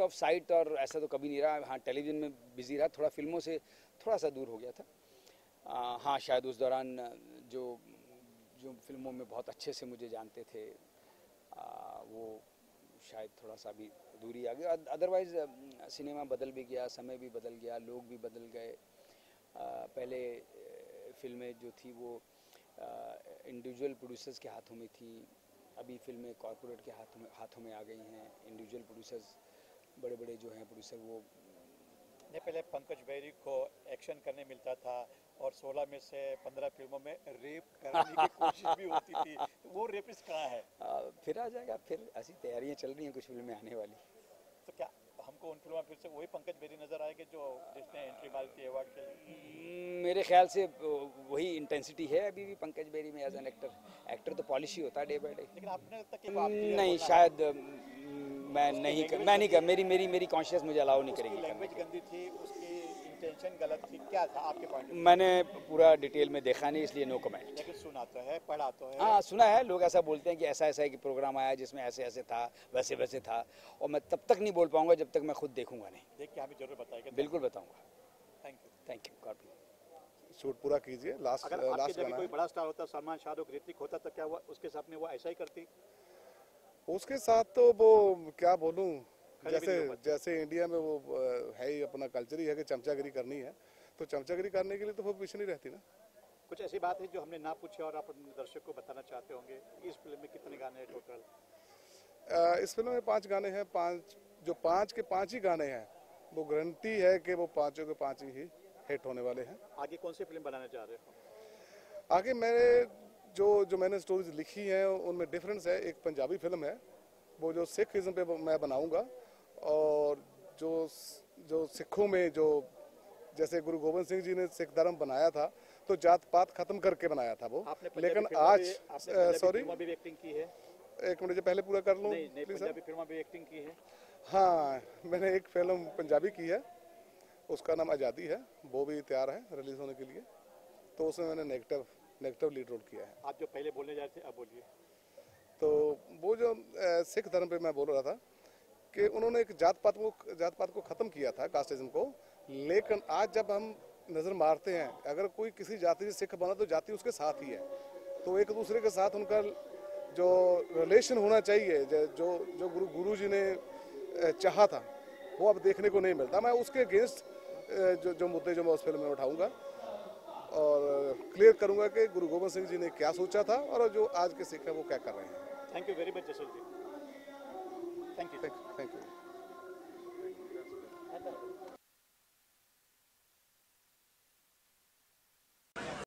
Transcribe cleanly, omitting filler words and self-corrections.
Of site और ऐसा तो कभी नहीं रहा। हाँ, टेलीविज़न में बिजी रहा, थोड़ा फिल्मों से थोड़ा सा दूर हो गया था। हाँ, शायद उस दौरान जो जो फिल्मों में बहुत अच्छे से मुझे जानते थे वो शायद थोड़ा सा भी दूरी आ गई। अदरवाइज़ सिनेमा बदल भी गया, समय भी बदल गया, लोग भी बदल गए। पहले फिल्में जो थी वो इंडिविजुअल प्रोड्यूसर्स के हाथों में थी, अभी फिल्में कॉरपोरेट के हाथों में आ गई हैं। इंडिविजुअल प्रोड्यूसर्स, बड़े बड़े जो हैं प्रोड्यूसर, वो नहीं, पहले पंकज बेरी को एक्शन करने मिलता था और 16 में से 15 फिल्मों में रेप करने की कोशिश भी होती थी, तो वो रेपिस्ट कहाँ है? फिर आ जाएगा, फिर ऐसी तैयारियां चल रही हैं कुछ फिल्में आने वाली। तो क्या हमको उन फिल्मों में फिर से वही पंकज बेरी नजर आएंगे जो जिसने एंट्री मारी थी अवार्ड के लिए? मेरे ख्याल से वही इंटेंसिटी है अभी भी पंकज बेरी में एज एन एक्टर। एक्टर तो पॉलिश ही होता है डे बाय डे। लेकिन आपने तक कि वो आप clear नहीं, बोलना शायद मैं नहीं कर, मेरी कॉन्शियस मुझे अलाउ नहीं उसकी करेगी लैंग्वेज करने गंदी थी, उसकी इंटेंशन गलत थी, क्या था आपके पॉइंट की। ऑफ मैंने पूरा डिटेल में देखा नहीं, इसलिए नो कमेंट। लेकिन सुना तो है, पढ़ा तो है। हाँ, सुना है, लोग ऐसा बोलते हैं कि ऐसा ऐसा एक प्रोग्राम आया जिसमें ऐसे ऐसे था, वैसे वैसे था, और मैं तब तक नहीं बोल पाऊंगा जब तक मैं खुद देखूंगा नहीं। देख के हमें जरूर बताइएगा। बिल्कुल बताऊंगा। Thank you. Thank you, God bless. Shoot पूरा कीजिए। अगर आपके लास्ट जगह गाना कोई है। बड़ा स्टार होता, सलमान, शाहरुख, ऋतिक होता, तो क्या वो उसके साथ में वो ऐसा ही करती? उसके साथ तो वो क्या बोलूं, खड़ी भी जैसे नहीं हो पाती। जैसे इंडिया में वो है ही, अपना कल्चर ही है कि चमचागिरी करनी है, तो चमचागिरी करने के लिए तो वो पीछे नहीं रहती ना। कुछ ऐसी बात है जो हमने ना पूछी और आप अपने दर्शक को बताना चाहते होंगे? इस फिल्म में कितने गाने हैं टोटल? इस फिल्म में 5 गाने हैं। 5 के 5 ही गाने हैं, वो गारंटी है कि वो 5 के 5 ही हिट होने वाले हैं। आगे कौन सी फिल्म बनाना चाह रहे हो? आगे मैंने जो मैंने स्टोरीज लिखी हैं उनमें डिफरेंस है। एक पंजाबी फिल्म है, वो जो सिखिज्म पे मैं बनाऊंगा, और जो सिखों में जो जैसे गुरु गोविंद सिंह जी ने सिख धर्म बनाया था, तो जात पात खत्म करके बनाया था वो। लेकिन आज सॉरी, फिल्मों में भी एक्टिंग की है? एक मिनट, जो पहले पूरा कर लूँ नहीं, प्लीज सर। पंजाबी फिल्मों में भी एक्टिंग की है? हाँ, मैंने एक फिल्म पंजाबी की है, उसका नाम आज़ादी है, वो भी तैयार है रिलीज होने के लिए। तो उसमें मैंने नेगेटिव लीड रोल किया है। आप जो पहले बोलने जा रहे थे, अब बोलिए। तो वो जो सिख धर्म पे मैं बोल रहा था कि उन्होंने एक जात पात को ख़त्म किया था, कास्टिज्म को। लेकिन आज जब हम नज़र मारते हैं, अगर कोई किसी जाति से सिख बना तो जाति उसके साथ ही है। तो एक दूसरे के साथ उनका जो रिलेशन होना चाहिए, जो गुरु जी ने चाहा था, वो अब देखने को नहीं मिलता। मैं उसके अगेंस्ट जो मुद्दे जो मैं उस फिल्म में उठाऊंगा और क्लियर करूंगा कि गुरु गोविंद सिंह जी ने क्या सोचा था और जो आज के सिख है वो क्या कर रहे हैं। Thank you very much Jassal ji. Thank you. Thank you.